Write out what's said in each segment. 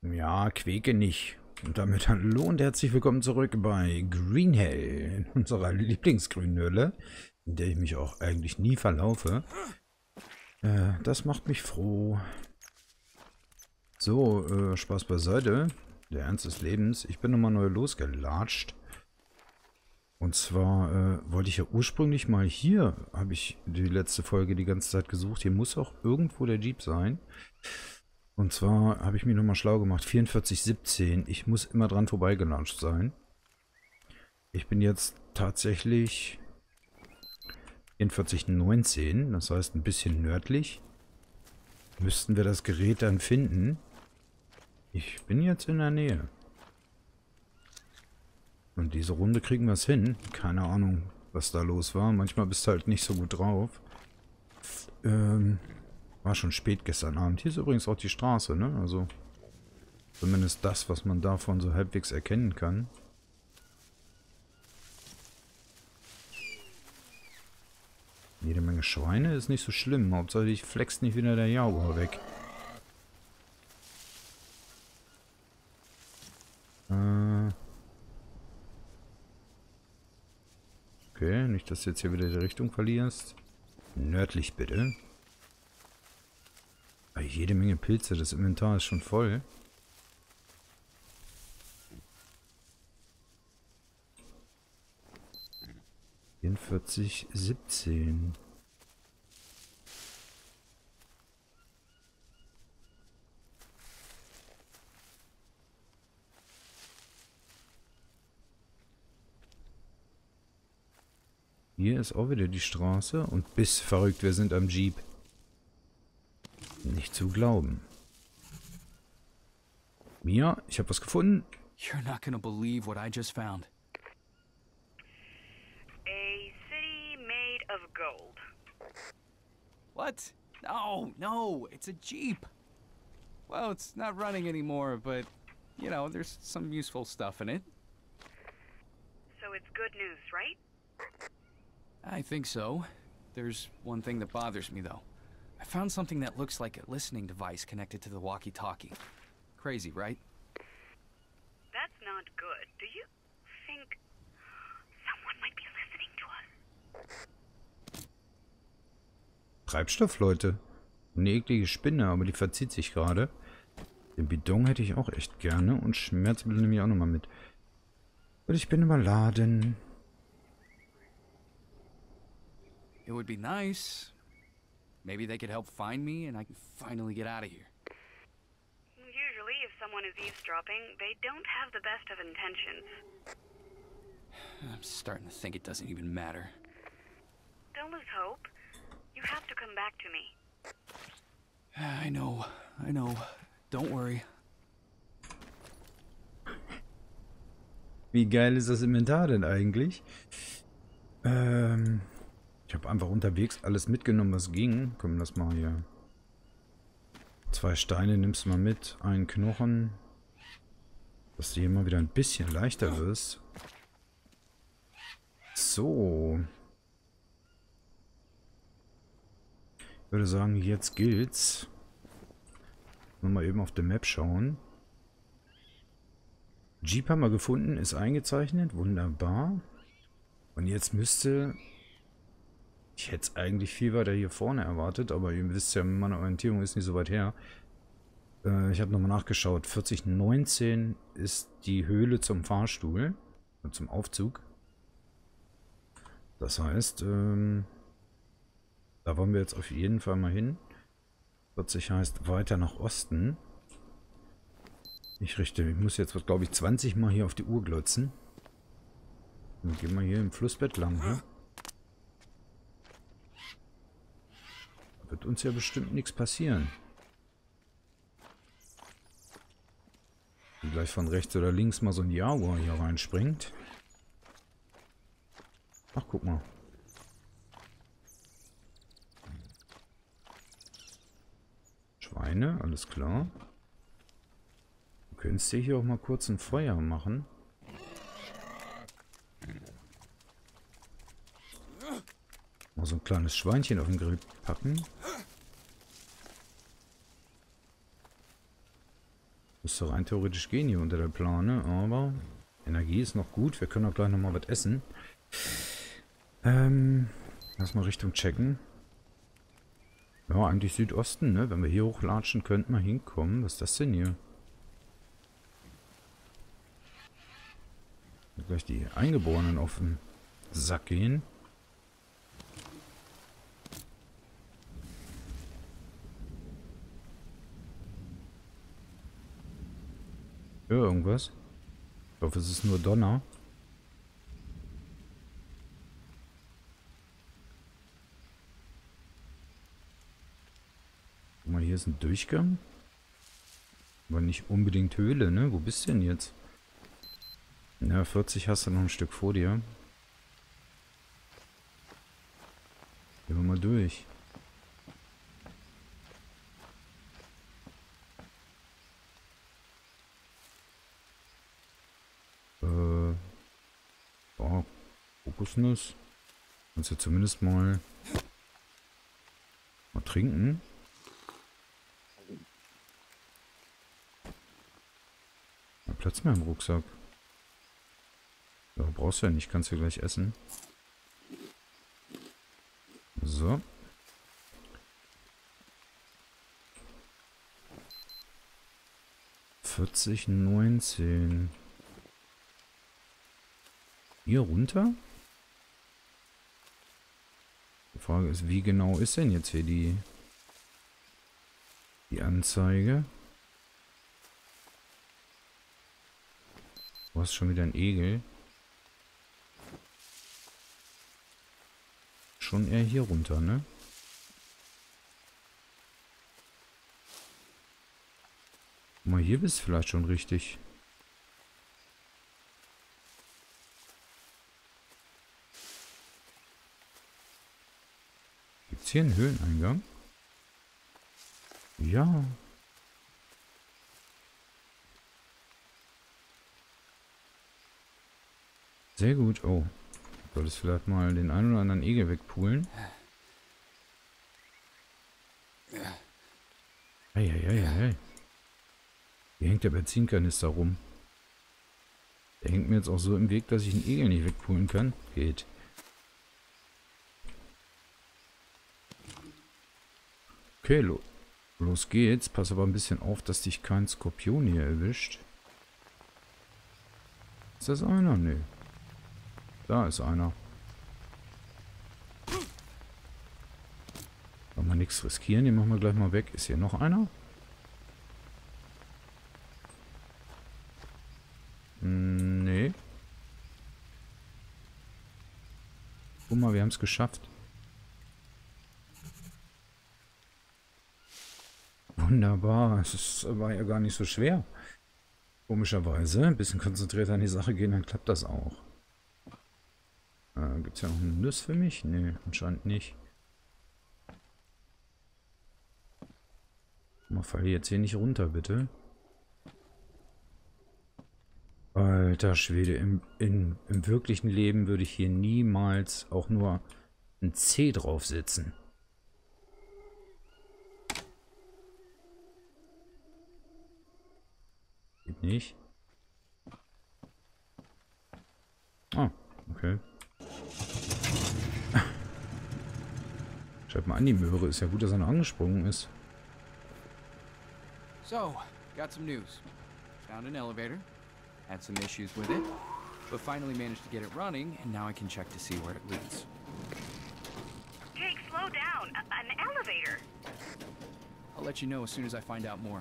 Ja, Quäke nicht. Und damit hallo und herzlich willkommen zurück bei Greenhell, in unserer Lieblingsgrünhöhle, in der ich mich auch eigentlich nie verlaufe. Das macht mich froh. So, Spaß beiseite. Der Ernst des Lebens. Ich bin nochmal neu losgelatscht. Und zwar wollte ich ja ursprünglich mal hier, habe ich die letzte Folge die ganze Zeit gesucht. Hier muss auch irgendwo der Jeep sein. Und zwar habe ich mich nochmal schlau gemacht. 4417. Ich muss immer dran vorbeigelatscht sein. Ich bin jetzt tatsächlich 4419. Das heißt ein bisschen nördlich. Müssten wir das Gerät dann finden. Ich bin jetzt in der Nähe. Und diese Runde kriegen wir es hin. Keine Ahnung, was da los war. Manchmal bist du halt nicht so gut drauf. War schon spät gestern Abend. Hier ist übrigens auch die Straße, ne? Also zumindest das, was man davon so halbwegs erkennen kann. Jede Menge Schweine ist nicht so schlimm. Hauptsache ich flext nicht wieder der Jaguar weg. Okay, nicht, dass du jetzt hier wieder die Richtung verlierst. Nördlich bitte. Jede Menge Pilze, das Inventar ist schon voll. In 4017. Hier ist auch wieder die Straße und bis verrückt, wir sind am Jeep. Nicht zu glauben. Mia, ich habe was gefunden. You're not gonna believe what I just found. A city made of gold. What? No, it's a Jeep. Well, it's not running anymore, but, you know, there's some useful stuff in it. So it's good news, right? I think so. There's one thing that bothers me, though. I found something that looks like a listening device connected to the walkie-talkie. Crazy, right? That's not good. Do you think someone might be listening to us? Treibstoff, Leute. Eine eklige Spinne, aber die verzieht sich gerade. Den Bidon hätte ich auch echt gerne und Schmerzmittel nehme ich auch nochmal mit. Und ich bin überladen. It would be nice. Maybe they could help find me and I can finally get out of here. Usually, if someone is eavesdropping, they don't have the best of intentions. I'm starting to think it doesn't even matter. Don't lose hope. You have to come back to me. I know. Don't worry. Wie geil ist das Inventar denn eigentlich? Ich habe einfach unterwegs alles mitgenommen, was ging. Komm, lass mal hier. 2 Steine nimmst du mal mit. Einen Knochen. Dass du hier mal wieder ein bisschen leichter wirst. So. Ich würde sagen, jetzt gilt's. Mal eben auf der Map schauen. Jeep haben wir gefunden, ist eingezeichnet. Wunderbar. Und jetzt müsste... Ich hätte es eigentlich viel weiter hier vorne erwartet, aber ihr wisst ja, meine Orientierung ist nicht so weit her. Ich habe nochmal nachgeschaut. 4019 ist die Höhle zum Fahrstuhl, zum Aufzug. Das heißt, da wollen wir jetzt auf jeden Fall mal hin. 40 heißt weiter nach Osten. Ich muss jetzt, glaube ich, 20 Mal hier auf die Uhr glotzen. Dann gehen wir hier im Flussbett lang, ne? Wird uns ja bestimmt nichts passieren. Wenn gleich von rechts oder links mal so ein Jaguar hier reinspringt. Ach, guck mal. Schweine, alles klar. Du könntest dir hier auch mal kurz ein Feuer machen. Mal so ein kleines Schweinchen auf den Grill packen. Müsste rein theoretisch gehen hier unter der Plane, aber Energie ist noch gut. Wir können auch gleich nochmal was essen. Lass mal Richtung checken. Ja, eigentlich Südosten, ne? Wenn wir hier hochlatschen, könnten wir hinkommen. Was ist das denn hier? Gleich die Eingeborenen auf den Sack gehen. Ja, irgendwas. Ich hoffe, es ist nur Donner. Guck mal, hier ist ein Durchgang. Aber nicht unbedingt Höhle, ne? Wo bist du denn jetzt? Ja, 40 hast du noch ein Stück vor dir. Gehen wir mal durch. Oh, Kokosnuss. Kannst du zumindest mal trinken. Platz mehr im Rucksack. Ja, brauchst du ja nicht, kannst du gleich essen. So. $40,19. Hier runter? Die Frage ist, wie genau ist denn jetzt hier die Anzeige? Du hast schon wieder ein Egel. Schon eher hier runter, ne? Guck mal, hier bist du vielleicht schon richtig. Gibt's hier einen Höhleneingang? Ja. Sehr gut. Oh. Solltest vielleicht mal den einen oder anderen Egel wegpulen. Hey. Hier hängt der Benzinkanister rum. Der hängt mir jetzt auch so im Weg, dass ich einen Egel nicht wegpulen kann. Geht. Okay, los geht's. Pass aber ein bisschen auf, dass dich kein Skorpion hier erwischt. Ist das einer? Nee. Da ist einer. Wollen wir nichts riskieren. Den machen wir gleich mal weg. Ist hier noch einer? Nee. Guck mal, wir haben es geschafft. Wunderbar. War ja gar nicht so schwer. Komischerweise. Ein bisschen konzentriert an die Sache gehen, dann klappt das auch. Gibt es ja noch einen Nuss für mich? Nee, anscheinend nicht. Mal, fall jetzt hier nicht runter, bitte. Alter Schwede, im wirklichen Leben würde ich hier niemals auch nur ein C draufsetzen. Geht nicht. Ah, okay. Schreib mal an, die Möhre. Ist ja gut, dass er noch angesprungen ist. So, got some news. Found an elevator. Had some issues with it, but finally managed to get it running, and now I can check to see where it leads. Jake, slow down. An elevator. I'll let you know as soon as I find out more.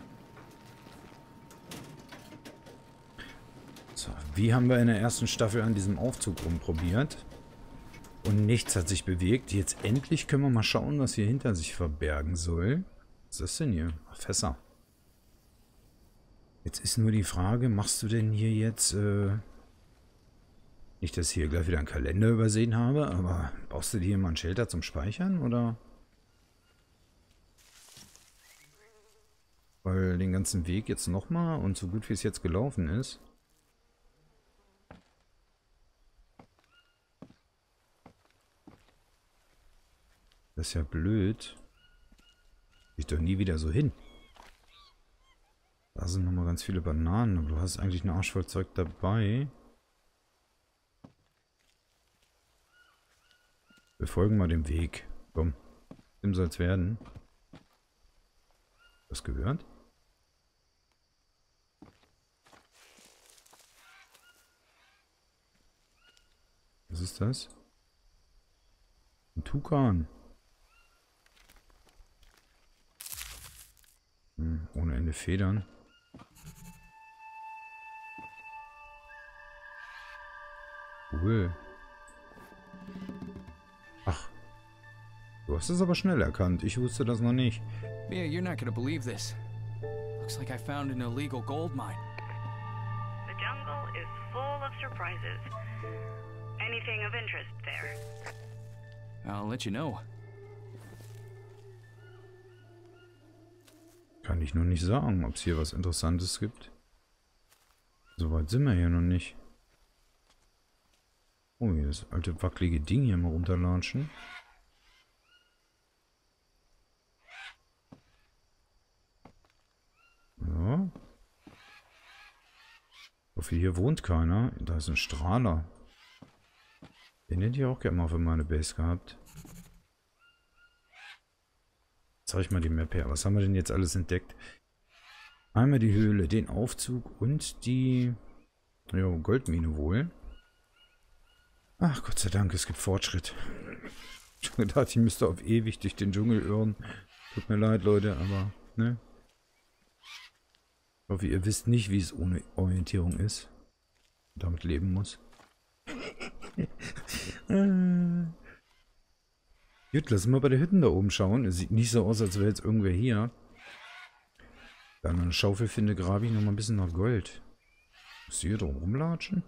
So, wie haben wir in der ersten Staffel an diesem Aufzug rumprobiert? Und nichts hat sich bewegt. Jetzt endlich können wir mal schauen, was hier hinter sich verbergen soll. Was ist das denn hier? Ach, Fässer. Jetzt ist nur die Frage, machst du denn hier jetzt... nicht, dass ich hier gleich wieder einen Kalender übersehen habe, aber baust du dir hier mal einen Shelter zum Speichern, oder? Weil den ganzen Weg jetzt nochmal und so gut wie es jetzt gelaufen ist... Das ist ja blöd. Ich doch nie wieder so hin. Da sind nochmal ganz viele Bananen, aber du hast eigentlich ein Arsch voll Zeug dabei. Wir folgen mal dem Weg. Komm, dem soll es werden. Was gehört? Was ist das? Ein Tukan. Ohne Ende Federn. Cool. Ach. Du hast es aber schnell erkannt. Ich wusste das noch nicht. Mia, you're not gonna believe this. Looks like I found an illegal gold mine. The jungle is full of surprises. Anything of interest there? I'll let you know. Kann ich nur nicht sagen, ob es hier was Interessantes gibt. Soweit sind wir hier noch nicht. Oh, hier das alte wackelige Ding hier mal runterlatschen. Ja. Ich hoffe, hier wohnt keiner. Da ist ein Strahler. Den hätte ich auch gerne mal für meine Base gehabt. Zeig ich mal die Map her. Was haben wir denn jetzt alles entdeckt? Einmal die Höhle, den Aufzug und die Goldmine wohl. Ach, Gott sei Dank, es gibt Fortschritt. Ich habe gedacht, ich müsste auf ewig durch den Dschungel irren. Tut mir leid, Leute, aber, ne? Ich hoffe, ihr wisst nicht, wie es ohne Orientierung ist. Und damit leben muss. Gut, lass mal bei den Hütten da oben schauen. Es sieht nicht so aus, als wäre jetzt irgendwer hier. Da ich eine Schaufel finde, grabe ich noch mal ein bisschen nach Gold. Musst du hier drum rumlatschen?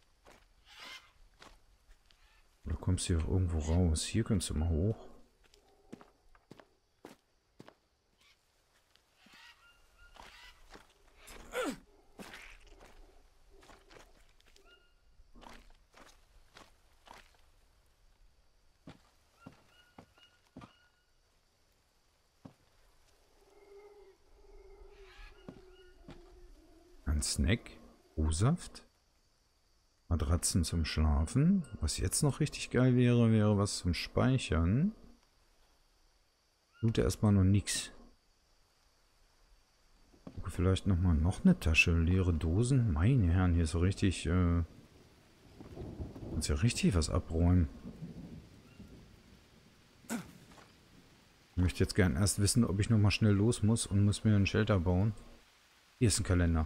Oder kommst du hier irgendwo raus? Hier kannst du mal hoch. Ein Snack, O-Saft, Matratzen zum Schlafen. Was jetzt noch richtig geil wäre, wäre was zum Speichern. Loote erstmal noch nichts. Gucke vielleicht nochmal noch eine Tasche, leere Dosen. Meine Herren, hier ist so richtig, kannst ja richtig was abräumen. Ich möchte jetzt gern erst wissen, ob ich nochmal schnell los muss und muss mir einen Shelter bauen. Hier ist ein Kalender.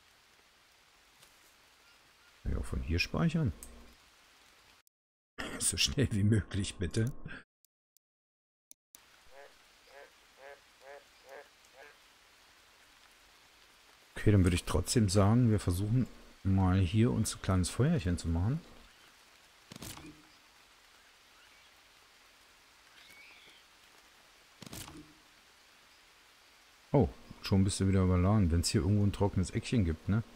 Ja, von hier speichern. So schnell wie möglich, bitte. Okay, dann würde ich trotzdem sagen, wir versuchen mal hier uns ein kleines Feuerchen zu machen. Oh, schon bist du wieder überladen, wenn es hier irgendwo ein trockenes Eckchen gibt, ne?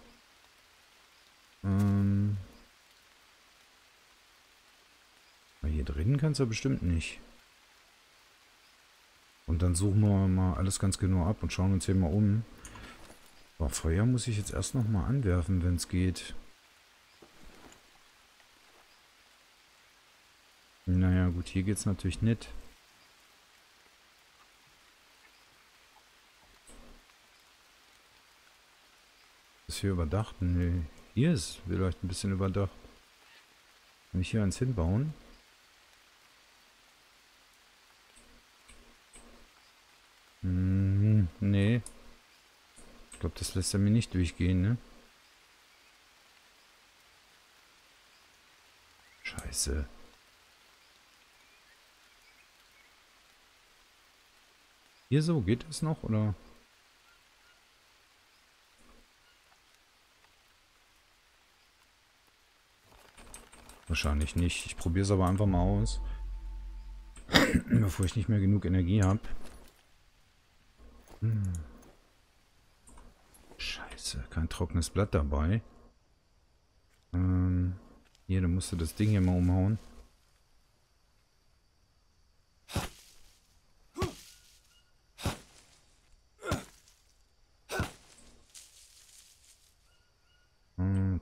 Hier drin kann es ja bestimmt nicht. Und dann suchen wir mal alles ganz genau ab und schauen uns hier mal um. Aber Feuer muss ich jetzt erst noch mal anwerfen, wenn es geht. Naja, gut, hier geht es natürlich nicht. Ist hier überdacht? Nee. Hier ist vielleicht ein bisschen überdacht. Kann ich hier eins hinbauen? Nee. Ich glaube, das lässt er mir nicht durchgehen, ne? Scheiße. Hier so, geht es noch, oder? Wahrscheinlich nicht. Ich probiere es aber einfach mal aus. Bevor ich nicht mehr genug Energie habe. Scheiße, kein trockenes Blatt dabei. Hier, dann musst du das Ding hier mal umhauen.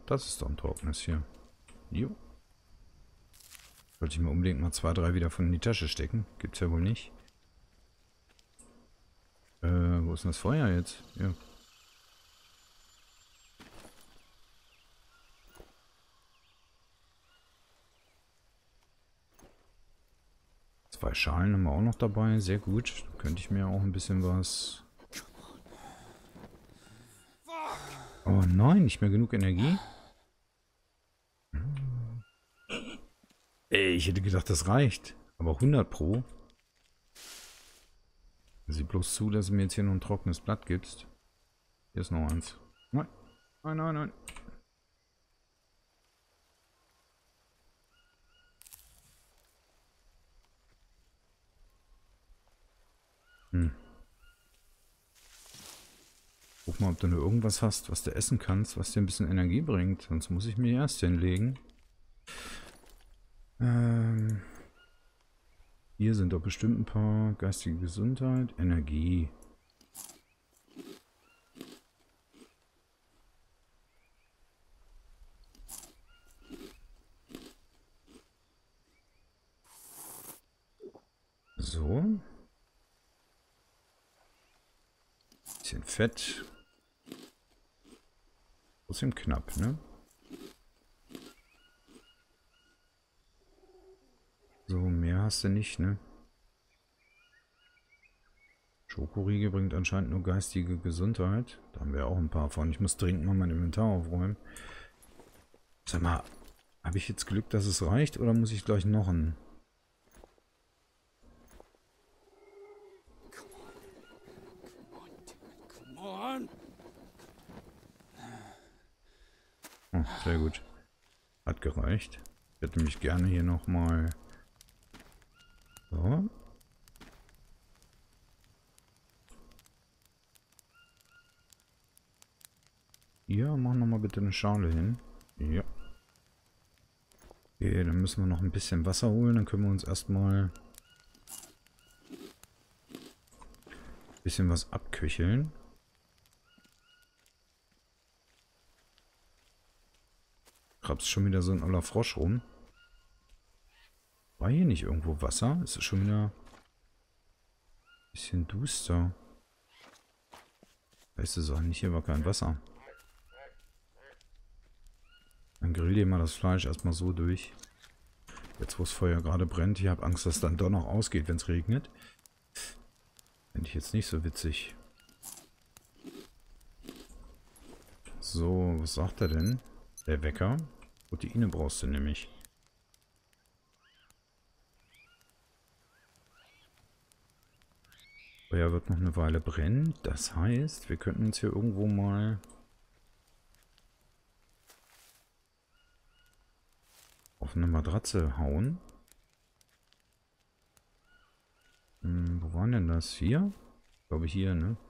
Das ist doch ein trockenes hier. Jo. Sollte ich mir unbedingt mal 2, 3 wieder von in die Tasche stecken. Gibt's ja wohl nicht. Wo ist denn das Feuer jetzt? Ja. Zwei Schalen haben wir auch noch dabei. Sehr gut. Da könnte ich mir auch ein bisschen was... Oh nein, nicht mehr genug Energie. Ey, ich hätte gedacht, das reicht. Aber 100 Pro. Sieh bloß zu, dass du mir jetzt hier noch ein trockenes Blatt gibst. Hier ist noch eins. Nein, nein, nein, nein. Guck mal, ob du nur irgendwas hast, was du essen kannst, was dir ein bisschen Energie bringt. Sonst muss ich mir erst hinlegen. Hier sind doch bestimmt ein paar geistige Gesundheit, Energie. So. Bisschen Fett. Trotzdem knapp, ne? So, mehr hast du nicht, ne? Schokoriegel bringt anscheinend nur geistige Gesundheit. Da haben wir auch ein paar von. Ich muss dringend mal mein Inventar aufräumen. Sag mal, habe ich jetzt Glück, dass es reicht, oder muss ich gleich noch einen? Oh, sehr gut. Hat gereicht. Ich hätte mich gerne hier nochmal... So. Hier, mach nochmal bitte eine Schale hin. Ja. Okay, dann müssen wir noch ein bisschen Wasser holen. Dann können wir uns erstmal ein bisschen was abköcheln. Krabst schon wieder so ein oller Frosch rum. War hier nicht irgendwo Wasser? Ist es schon wieder ein bisschen duster. Weißt du so, nicht, hier war kein Wasser. Dann grill dir mal das Fleisch erstmal so durch. Jetzt, wo das Feuer gerade brennt. Ich habe Angst, dass es dann doch noch ausgeht, wenn es regnet. Finde ich jetzt nicht so witzig. So, was sagt er denn? Der Wecker. Proteine brauchst du nämlich. Feuer wird noch eine Weile brennen. Das heißt, wir könnten uns hier irgendwo mal auf eine Matratze hauen. Wo war denn das? Hier? Ich glaube hier, ne?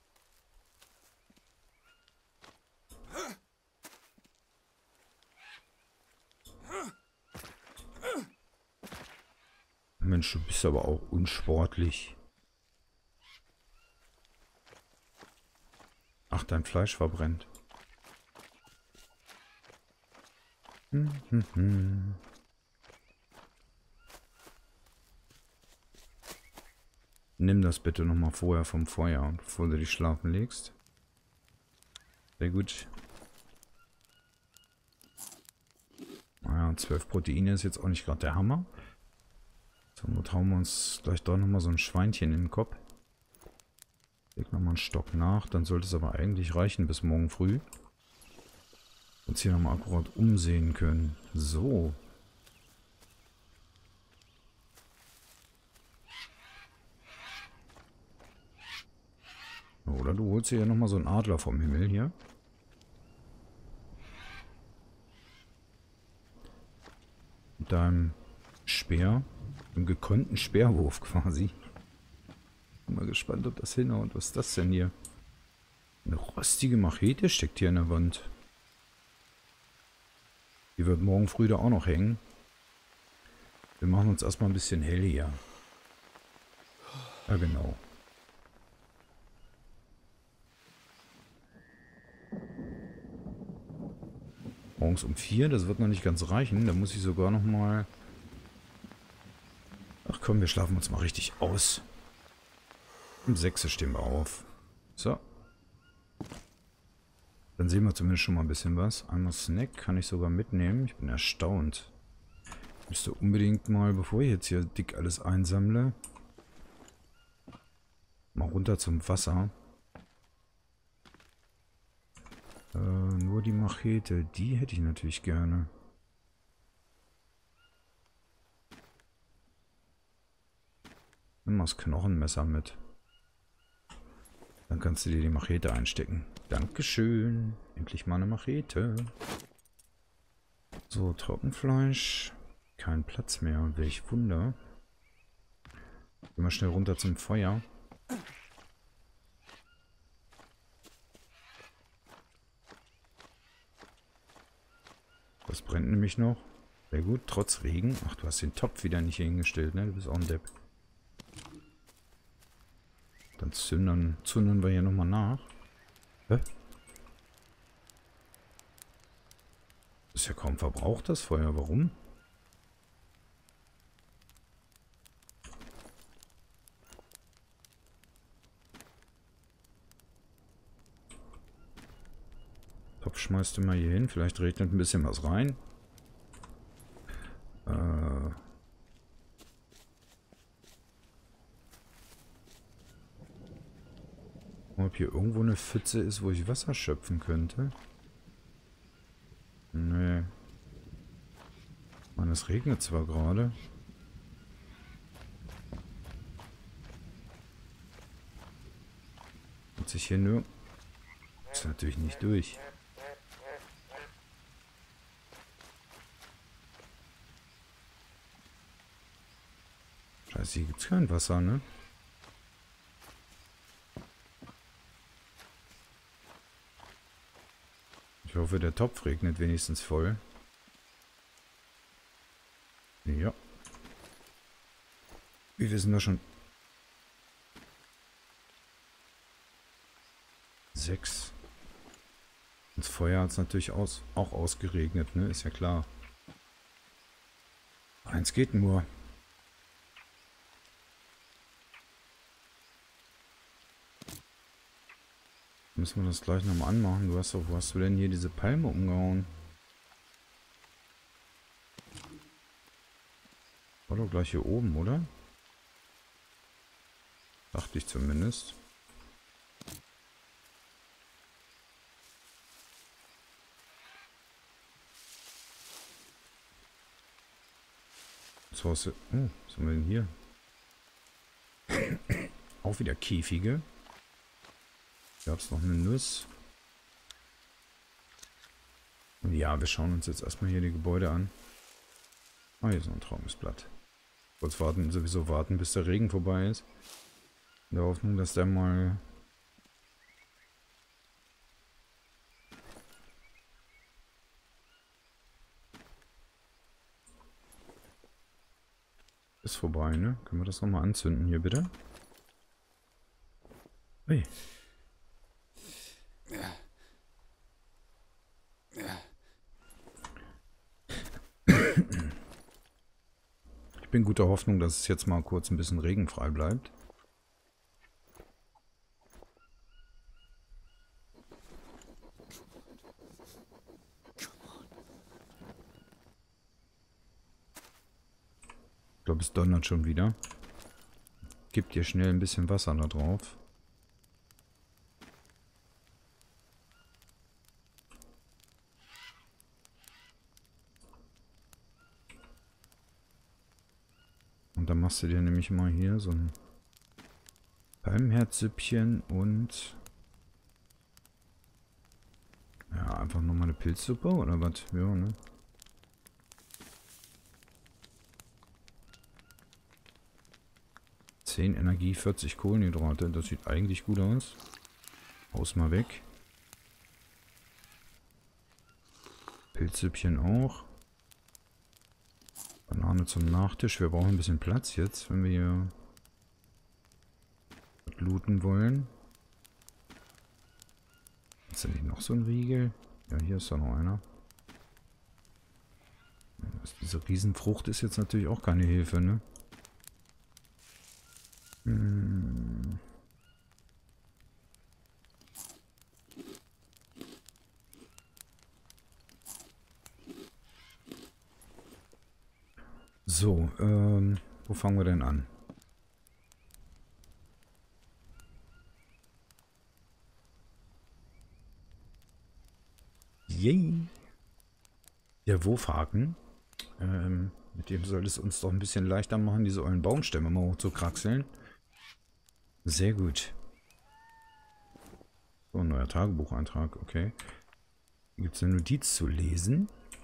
Mensch, du bist aber auch unsportlich. Ach, dein Fleisch verbrennt. Nimm das bitte nochmal vorher vom Feuer, bevor du dich schlafen legst. Sehr gut. Naja, 12 Proteine ist jetzt auch nicht gerade der Hammer. Zur Not hauen wir uns gleich doch nochmal so ein Schweinchen in den Kopf. Leg nochmal einen Stock nach, dann sollte es aber eigentlich reichen bis morgen früh. Uns hier nochmal akkurat umsehen können. So. Oder du holst dir ja nochmal so einen Adler vom Himmel hier. Mit deinem Speer. Einem gekonnten Speerwurf quasi. Bin mal gespannt, ob das hinhaut. Was ist das denn hier? Eine rostige Machete steckt hier in der Wand. Die wird morgen früh da auch noch hängen. Wir machen uns erstmal ein bisschen hell hier. Ja, genau. Morgens um 4, das wird noch nicht ganz reichen. Da muss ich sogar noch mal... Ach komm, wir schlafen uns mal richtig aus. Um 6 stehen wir auf. So. Dann sehen wir zumindest schon mal ein bisschen was. Einmal Snack kann ich sogar mitnehmen. Ich bin erstaunt. Ich müsste unbedingt mal, bevor ich jetzt hier dick alles einsammle, mal runter zum Wasser. Nur die Machete, die hätte ich natürlich gerne. Nimm mal das Knochenmesser mit. Dann kannst du dir die Machete einstecken. Dankeschön. Endlich mal eine Machete. So, Trockenfleisch. Kein Platz mehr. Welch Wunder. Gehen wir schnell runter zum Feuer. Das brennt nämlich noch. Sehr gut, trotz Regen. Ach, du hast den Topf wieder nicht hingestellt, ne? Du bist auch ein Depp. Dann zünden wir hier nochmal nach. Hä? Ist ja kaum verbraucht, das Feuer. Warum? Topf schmeißt du mal hier hin. Vielleicht regnet ein bisschen was rein. Ob hier irgendwo eine Pfütze ist, wo ich Wasser schöpfen könnte? Nee. Mann, es regnet zwar gerade. Und sich hier nur... Ist natürlich nicht durch. Scheiße, hier gibt es kein Wasser, ne? Ich hoffe, der Topf regnet wenigstens voll. Ja. Wir wissen da schon. 6. Das Feuer hat es natürlich auch ausgeregnet, ne? Ist ja klar. 1 geht nur. Müssen wir das gleich nochmal anmachen. Du hast doch, wo hast du denn hier diese Palme umgehauen? War doch gleich hier oben, oder? Dachte ich zumindest. So, was haben wir denn hier? Auch wieder Käfige. Gab es noch eine Nuss? Ja, wir schauen uns jetzt erstmal hier die Gebäude an. Ah, hier ist noch ein traumes Blatt. Kurz sowieso warten, bis der Regen vorbei ist. In der Hoffnung, dass der mal... Ist vorbei, ne? Können wir das nochmal anzünden hier, bitte? Hey. Ich bin guter Hoffnung, dass es jetzt mal kurz ein bisschen regenfrei bleibt. Ich glaube, es donnert schon wieder. Gibt hier schnell ein bisschen Wasser da drauf. Und dann machst du dir nämlich mal hier so ein Palmherzsüppchen und ja, einfach nochmal eine Pilzsuppe oder was? Ja, ne? Energie, 40 Kohlenhydrate. Das sieht eigentlich gut aus. Haus mal weg. Pilzsüppchen auch. Banane zum Nachtisch. Wir brauchen ein bisschen Platz jetzt, wenn wir hier looten wollen. Ist da nicht noch so ein Riegel? Ja, hier ist da noch einer. Diese Riesenfrucht ist jetzt natürlich auch keine Hilfe, ne? Hm. So, wo fangen wir denn an? Yay! Der Wurfhaken. Mit dem soll es uns doch ein bisschen leichter machen, diese ollen Baumstämme mal hoch zu kraxeln. Sehr gut. So, ein neuer Tagebucheintrag, okay. Hier gibt es eine Notiz zu lesen.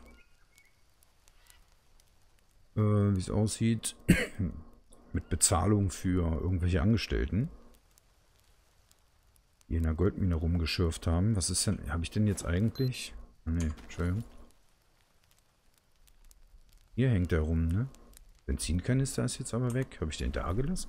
Wie es aussieht. Mit Bezahlung für irgendwelche Angestellten. Die in der Goldmine rumgeschürft haben. Was ist denn, habe ich denn jetzt eigentlich? Ne, Entschuldigung. Hier hängt er rum, ne? Benzinkanister ist jetzt aber weg. Habe ich den da gelassen?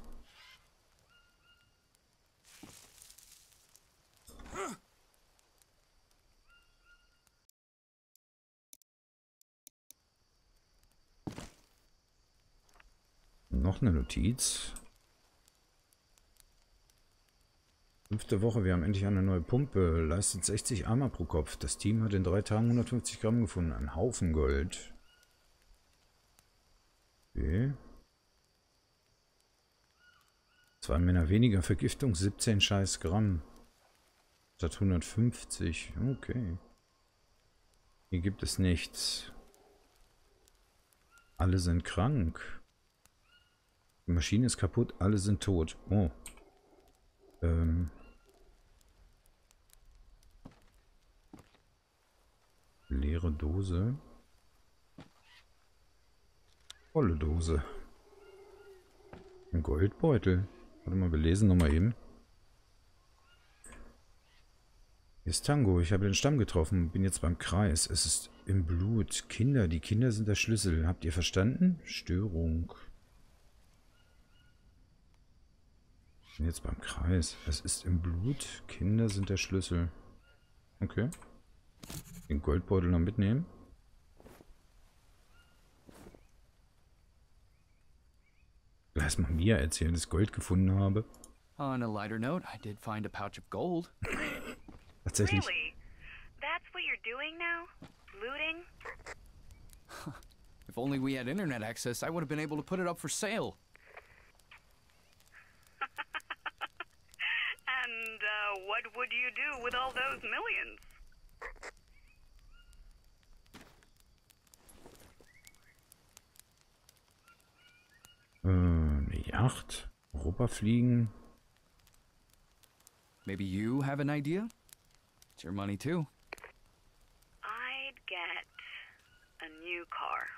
Noch eine Notiz. 5. Woche, wir haben endlich eine neue Pumpe. Leistet 60 Armer pro Kopf. Das Team hat in 3 Tagen 150 Gramm gefunden. Ein Haufen Gold. Okay. 2 Männer weniger. Vergiftung 17 scheiß Gramm. Statt 150. Okay. Hier gibt es nichts. Alle sind krank. Die Maschine ist kaputt. Alle sind tot. Oh. Leere Dose. Volle Dose. Ein Goldbeutel. Warte mal, wir lesen nochmal eben. Hier ist Tango. Ich habe den Stamm getroffen. Bin jetzt beim Kreis. Es ist im Blut. Kinder. Die Kinder sind der Schlüssel. Habt ihr verstanden? Störung. Bin jetzt beim Kreis. Es ist im Blut. Kinder sind der Schlüssel. Okay. Den Goldbeutel noch mitnehmen. Lass mal mir erzählen, dass ich Gold gefunden habe. On a lighter note, I did find a pouch of gold. Tatsächlich. Really? That's what you're doing now? Looting? If only we had internet access, I would have been able to put it up for sale. And what would you do with all those millions? Eine Yacht. Europa fliegen. Maybe you have an idea? It's your money too. I'd get a new car.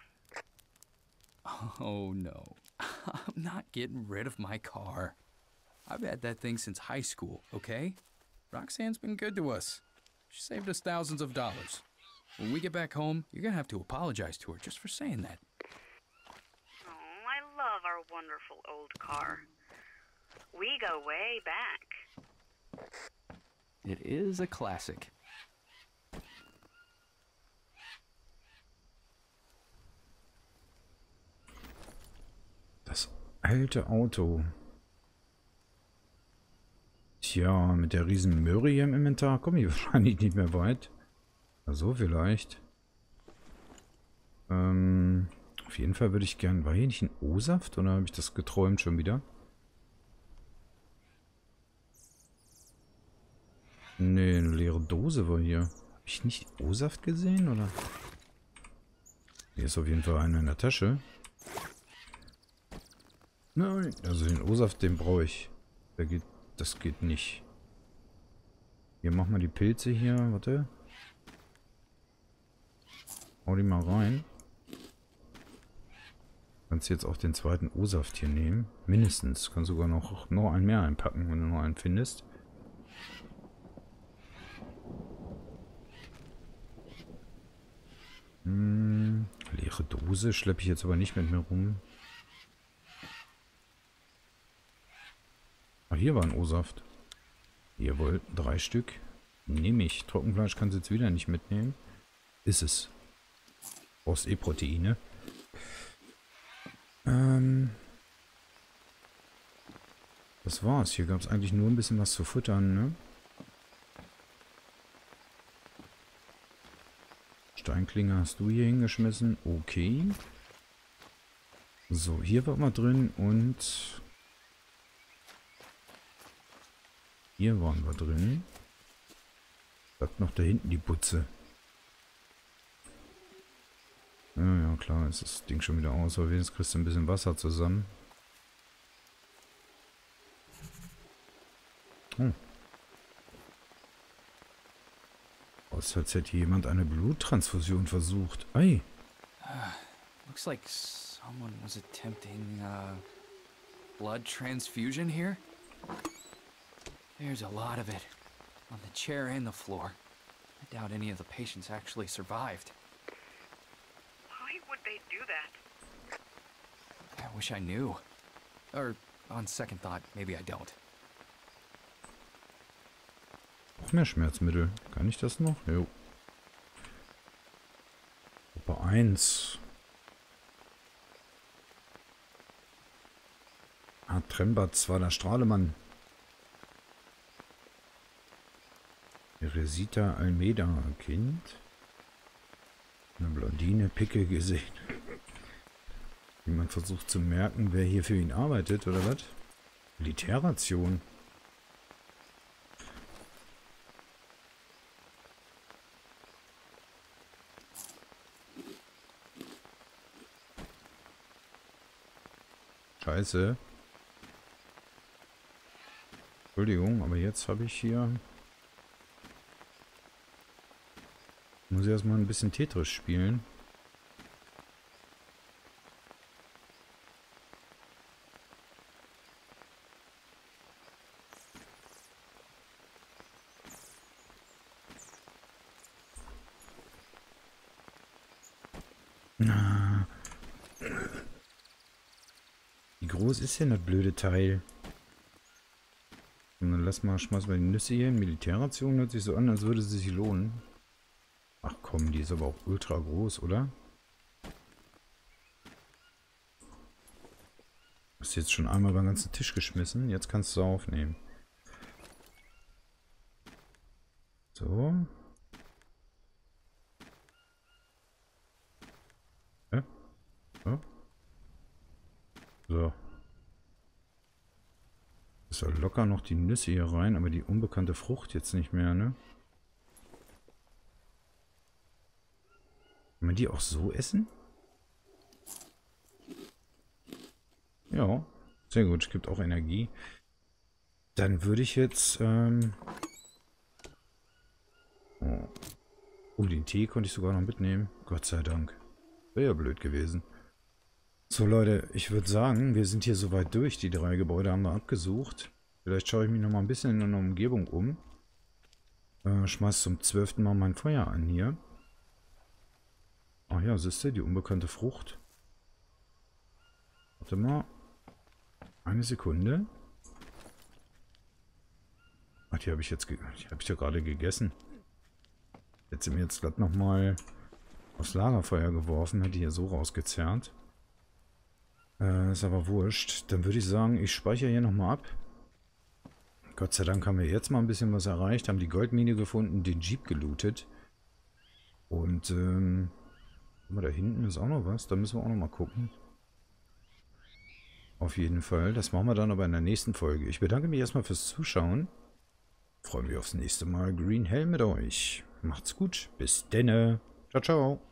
Oh no. I'm not getting rid of my car. I've had that thing since high school, okay? Roxanne's been good to us. She saved us thousands of dollars. When we get back home, you're gonna have to apologize to her just for saying that. Oh, I love our wonderful old car. We go way back. It is a classic. Das alte Auto. Tja, mit der riesen Möhre hier im Inventar komme ich wahrscheinlich nicht mehr weit. Na, so vielleicht. Auf jeden Fall würde ich gern... War hier nicht ein O-Saft oder habe ich das geträumt schon wieder? Nee, eine leere Dose war hier. Habe ich nicht O-Saft gesehen, oder? Hier ist auf jeden Fall einer in der Tasche. Nein, also den O-Saft, den brauche ich. Das geht nicht. Hier machen wir die Pilze hier. Warte. Hau die mal rein. Kannst jetzt auch den zweiten O-Saft hier nehmen. Mindestens. Kannst sogar noch einen mehr einpacken, wenn du noch einen findest. Leere Dose schleppe ich jetzt aber nicht mit mir rum. Ah, hier war ein O-Saft. Jawohl, 3 Stück. Nehme ich. Trockenfleisch kannst du jetzt wieder nicht mitnehmen. Ist es. Brauchst eh Proteine. Das war's. Hier gab es eigentlich nur ein bisschen was zu futtern, ne? Steinklinge hast du hier hingeschmissen. Okay. So, hier waren wir drin und hier waren wir drin. Bleibt noch da hinten die Butze. Ja, klar, ist das Ding schon wieder aus, aber wenigstens kriegst du ein bisschen Wasser zusammen. Oh. Aus, als hätte jemand eine Bluttransfusion versucht. Ei. Looks like someone was attempting blood transfusion here. There's a lot of it on the chair and the floor. I doubt any of the patients actually survived. Why would they do that? I wish I knew. Or, on second thought, maybe I don't. Noch mehr Schmerzmittel. Kann ich das noch? Jo. Gruppe 1. Ah, Trembatz war der Strahlemann. Resita Almeida, Kind. Eine Blondine, Picke gesehen. Jemand versucht zu merken, wer hier für ihn arbeitet, oder was? Militärration. Scheiße. Entschuldigung, aber jetzt habe ich hier... Muss ich erstmal ein bisschen Tetris spielen. Na. Wie groß ist denn das blöde Teil? Und dann schmeiß mal die Nüsse hier in Militärration. Hört sich so an, als würde sie sich lohnen. Ach komm, die ist aber auch ultra groß, oder? Hast jetzt schon einmal beim ganzen Tisch geschmissen. Jetzt kannst du aufnehmen. So. Ja. So. So. Ist ja locker noch die Nüsse hier rein, aber die unbekannte Frucht jetzt nicht mehr, ne? Kann man die auch so essen? Ja, sehr gut. Gibt auch Energie. Dann würde ich jetzt... Oh, den Tee konnte ich sogar noch mitnehmen. Gott sei Dank. Wäre ja blöd gewesen. So Leute, ich würde sagen, wir sind hier soweit durch. Die 3 Gebäude haben wir abgesucht. Vielleicht schaue ich mich noch mal ein bisschen in der Umgebung um. Schmeiß zum 12. Mal mein Feuer an hier. Ach ja, siehst du, die unbekannte Frucht. Warte mal. Eine Sekunde. Ach, die habe ich jetzt ja gerade gegessen. Jetzt sind wir jetzt gerade nochmal aufs Lagerfeuer geworfen, hätte hier so rausgezerrt. Ist aber wurscht. Dann würde ich sagen, ich speichere hier nochmal ab. Gott sei Dank haben wir jetzt mal ein bisschen was erreicht, haben die Goldmine gefunden, den Jeep gelootet. Und, guck mal, da hinten ist auch noch was. Da müssen wir auch noch mal gucken. Auf jeden Fall. Das machen wir dann aber in der nächsten Folge. Ich bedanke mich erstmal fürs Zuschauen. Freue mich aufs nächste Mal. Green Hell mit euch. Macht's gut. Bis denne. Ciao, ciao.